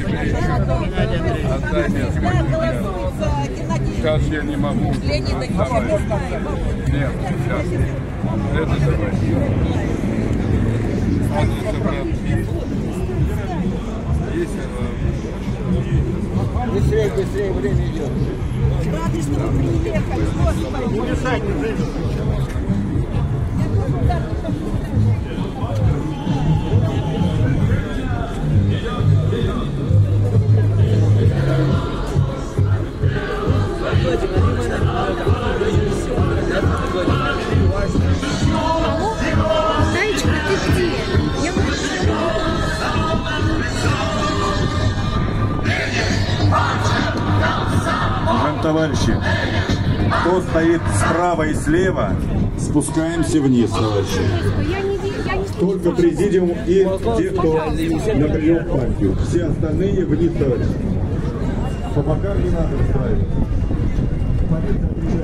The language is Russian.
Отдай несколько минут. Сейчас я не могу. Нет, сейчас. Это давай. Быстрее, быстрее, время идет. Рады, что вы приехали. Не мешайте жизни. Зайчик, а ты где? Я Уважаемые товарищи, кто стоит справа и слева, спускаемся вниз, товарищи. Только президиум и те, кто на прием в партию. Все остальные вниз, товарищи. По бокам не надо устраивать.